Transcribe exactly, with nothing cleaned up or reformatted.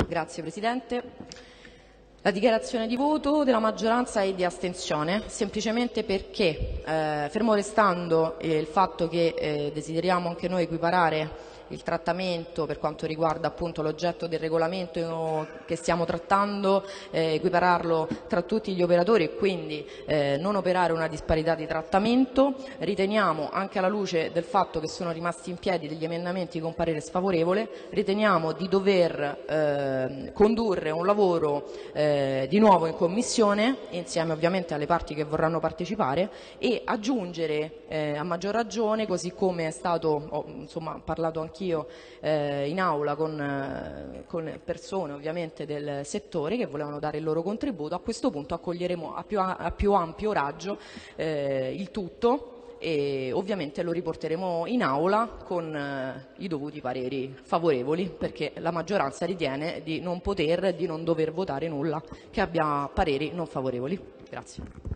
Grazie Presidente. La dichiarazione di voto della maggioranza è di astensione, semplicemente perché, eh, fermo restando eh, il fatto che eh, desideriamo anche noi equiparare il trattamento per quanto riguarda appunto l'oggetto del regolamento che stiamo trattando, eh, equipararlo tra tutti gli operatori e quindi eh, non operare una disparità di trattamento, riteniamo, anche alla luce del fatto che sono rimasti in piedi degli emendamenti con parere sfavorevole, riteniamo di dover eh, condurre un lavoro eh, di nuovo in Commissione, insieme ovviamente alle parti che vorranno partecipare, e aggiungere eh, a maggior ragione, così come è stato ho, insomma, parlato anch'io eh, in aula con, eh, con persone ovviamente del settore che volevano dare il loro contributo, a questo punto accoglieremo a più, a più ampio raggio eh, il tutto e ovviamente lo riporteremo in aula con eh, i dovuti pareri favorevoli, perché la maggioranza ritiene di non poter, di non dover votare nulla che abbia pareri non favorevoli. Grazie.